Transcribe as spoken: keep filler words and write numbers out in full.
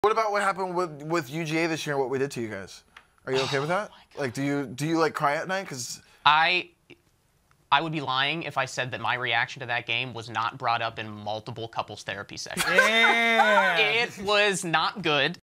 What about what happened with with U G A this year and what we did to you guys? Are you okay with that? Like, do you do you like cry at night? Cause I I would be lying if I said that my reaction to that game was not brought up in multiple couples therapy sessions. Yeah. It was not good.